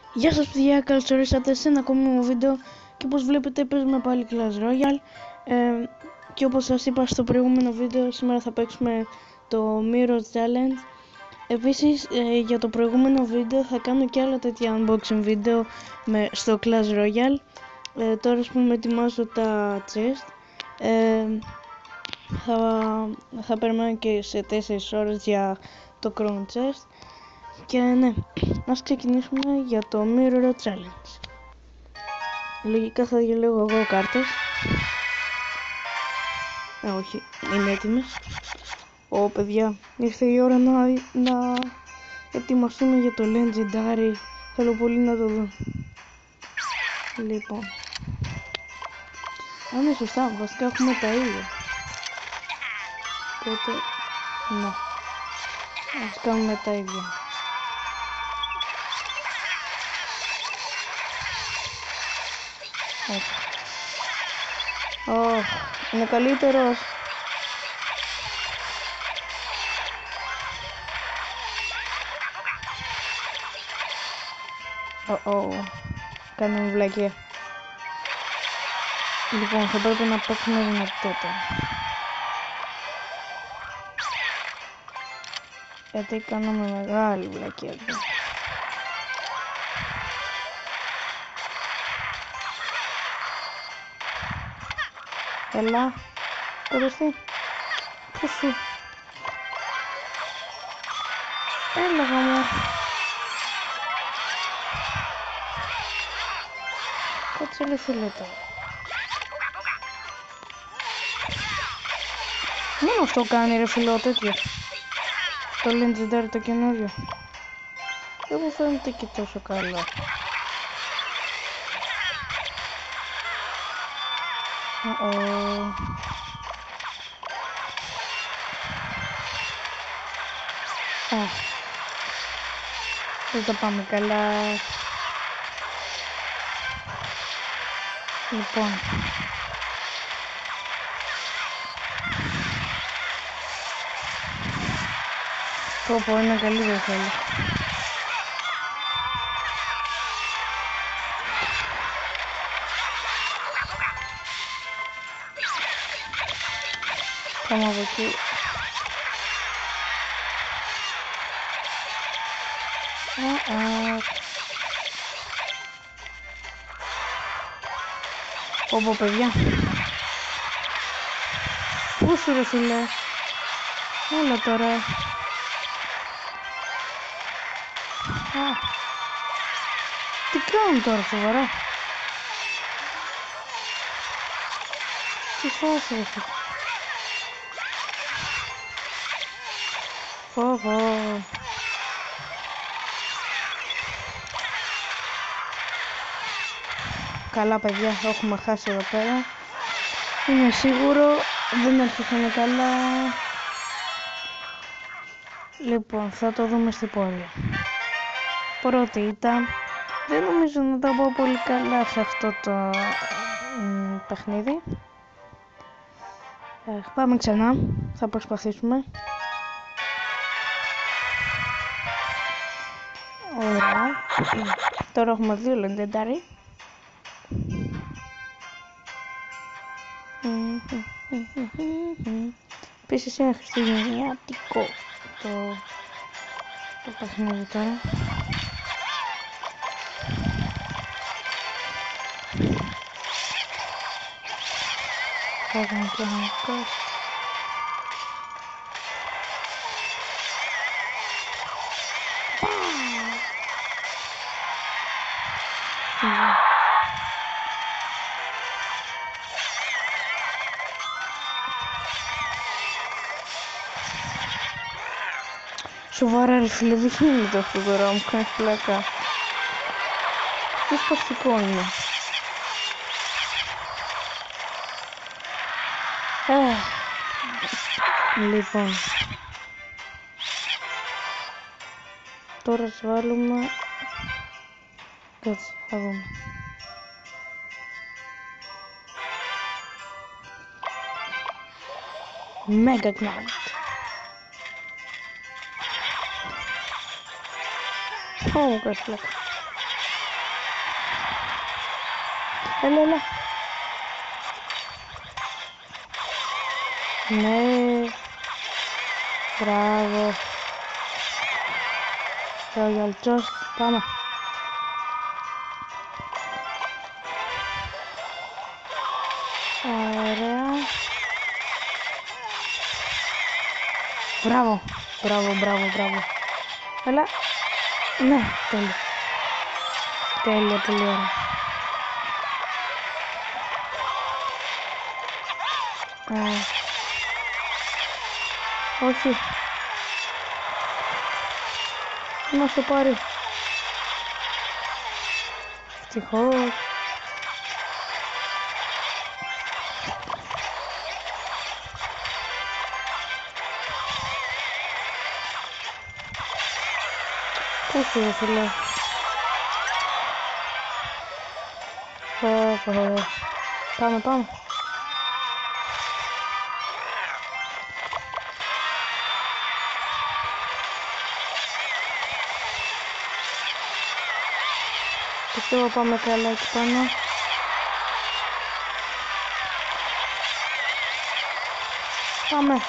Γεια σας παιδιά, καλώς ορίσατε σε ένα ακόμη μου βίντεο και όπως βλέπετε παίζουμε πάλι Clash Royale και όπως σας είπα στο προηγούμενο βίντεο, σήμερα θα παίξουμε το Mirror Challenge. Επίσης για το προηγούμενο βίντεο θα κάνω και άλλα τέτοια unboxing βίντεο στο Clash Royale. Τώρα ας πούμε ετοιμάζω τα chest, θα περιμένω και σε 4 ώρες για το Crown Chest. Και ναι, ας ξεκινήσουμε για το Mirror Challenge. Λογικά θα διαλέγω εγώ κάρτες. Όχι, είναι έτοιμες. Παιδιά, ήρθε η ώρα να ετοιμαστούμε για το Legendary. Θέλω πολύ να το δω. Λοιπόν, αν είναι σωστά, βασικά έχουμε τα ίδια. Οπότε, ναι, ας κάνουμε τα ίδια. Είναι καλύτερος. Κάνουμε βλακία. Λοιπόν, θα πρέπει να παίξουμε δυνατότητα. Γιατί κάνουμε μεγάλη βλακία. Έλα, κοριστή. Πού σου. Έλα γαμώ. Κάτσε λίγο φίλε τώρα. Μόνο αυτό κάνει ρε φίλο τέτοιο. Το Legendary το καινούριο. Δεν μου φαίνεται και τόσο καλό. Δεν τα πάμε καλά. Λοιπόν, πω είναι καλή δεν θέλω. Πάμε από εκεί. Πω παιδιά. Πού σου ρε φίλε. Έλα τώρα. Τι κάνουν τώρα σοβαρά. Τι φάση ρε φίλε. Καλά παιδιά, έχουμε χάσει εδώ πέρα. Είναι σίγουρο, δεν αρχίσαμε καλά. Λοιπόν, θα το δούμε στην πορεία. Πρώτη ήταν. Δεν νομίζω να τα πω πολύ καλά σε αυτό το παιχνίδι. Πάμε ξανά, θα προσπαθήσουμε. Ωραία. Τώρα έχουμε 2 Legendary. Επίσης είναι χριστουγεννιάτικο το παιχνίδι τώρα. Θα κάνω και ένα κόστος. Σοβαρά ρε φίλε, δεν γίνεται αυτό τώρα, μου κάνεις πλάκα. Τι σπαστικό είναι. Λοιπόν, τώρα ας βάλουμε. Κάτσε, θα δούμε. Mega Knight. Μου κάνεις πλάκα. Έλα, έλα. Ναι. Μπράβο. Royal Toast. Πάμε. Ωραία. Μπράβο. Μπράβο. Έλα. Ναι, τέλεια. Τέλεια, πολύ ωραία. Όχι. Να στο πάρει. Ευτυχώς. Όχι, ρε φίλε. Πάμε. Πιστεύω πάμε καλά εκεί πάνω. Πάμε.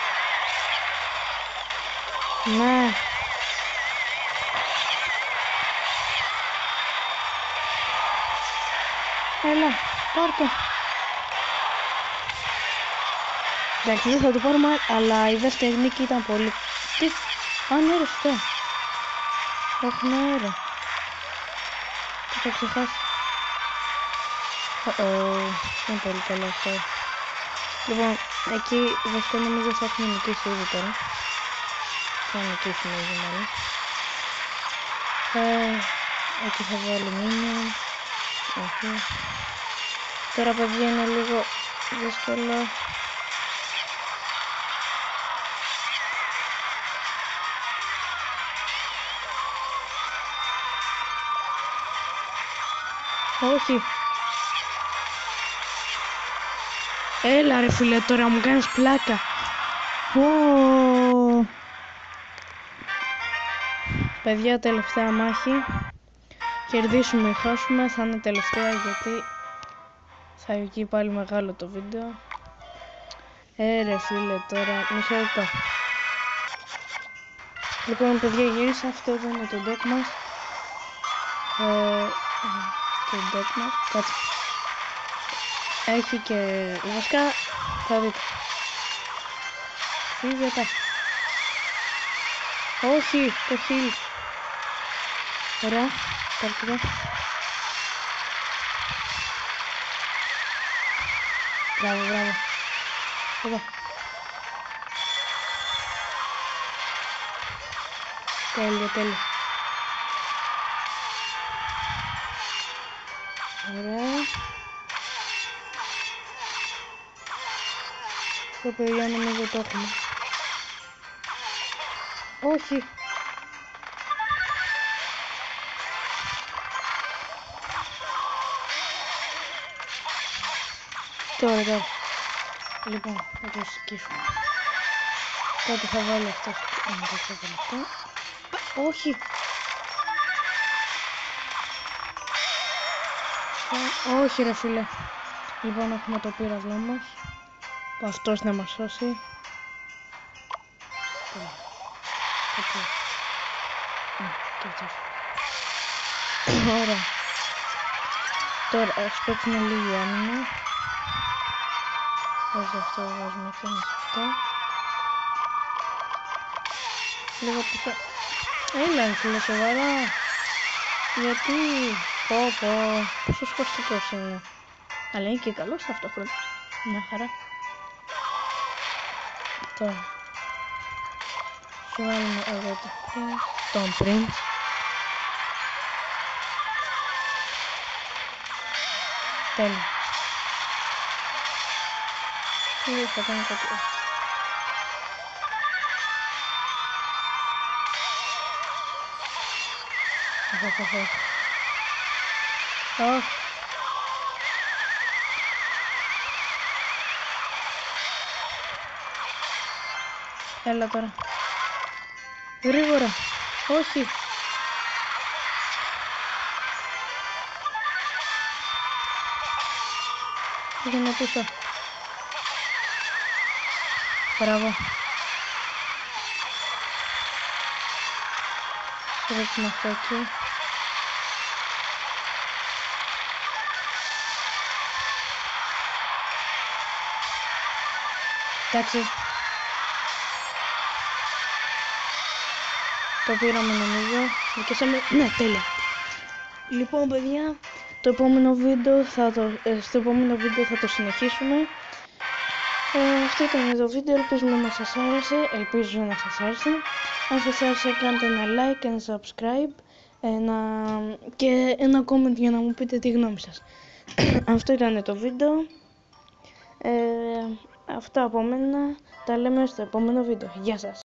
Ναι. Έλα, πάρ' το. Εντάξει, δεν θα το πάρουμε, αλλά η δεύτερη νίκη ήταν πολύ... Τι... ναι ρε, σωστά. Όχι, ναι ρε. Το είχα ξεχάσει. Είναι πολύ καλό αυτό. Λοιπόν, εκεί βασικά νομίζω θα έχουμε νικήσει ήδη τώρα. Θα νικήσουμε ήδη μάλλον. Εκεί θα βάλω μήνυμα. Όχι. Τώρα παιδιά είναι λίγο δύσκολο. Όχι. Έλα ρε φίλε, τώρα μου κάνεις πλάκα. Παιδιά, τελευταία μάχη. Κερδίσουμε ή χάσουμε, θα είναι τελευταία γιατί θα βγει πάλι μεγάλο το βίντεο. Ρε φίλε, τώρα μισό λεπτό. Λοιπόν παιδιά, γύρισα, αυτό εδώ είναι το deck μας. Το deck μας, κάτσε. Έχει και βασικά, θα δείτε. Φύγετε. Όχι, το heal. Ωραία, πάρτε εδώ. Μπράβο. Εδώ. Τέλεια. Ωραία. Το παιδιά νομίζω το έχουμε. Όχι. Τώρα. Λοιπόν, θα το σκίσουμε. Τότε θα βάλω αυτό. Όχι. Όχι ρε φίλε. Λοιπόν, έχουμε το πύραυλό μας. Που αυτός να μας σώσει. Ωραία. Τώρα ας παίξουμε λίγη άμυνα. Βάζω αυτό, βάζουμε και ένα σε αυτό. Λίγο πίσω. Έλα φίλε, σοβαρά. Γιατί... πόσο σκοστικός είναι. Αλλά είναι και καλός ταυτόχρονα. Μια χαρά. Τώρα σου βάλουμε εδώ τον Prince. Τέλεια. Και θα κάνω κάτι. Έλα τώρα. Γρήγορα. Όχι. Πήγαινε πίσω. Μπράβο. Ρίχνω αυτό εκεί. Εντάξει. Το πήραμε νομίζω. Νικήσαμε. Ναι, τέλεια. Λοιπόν παιδιά, στο επόμενο βίντεο θα το συνεχίσουμε. Αυτό ήταν το βίντεο, ελπίζω να σας άρεσε. Αν σας άρεσε κάντε ένα like και ένα subscribe και ένα comment για να μου πείτε τη γνώμη σας. Αυτό ήταν το βίντεο. Αυτά από μένα, τα λέμε στο επόμενο βίντεο. Γεια σας.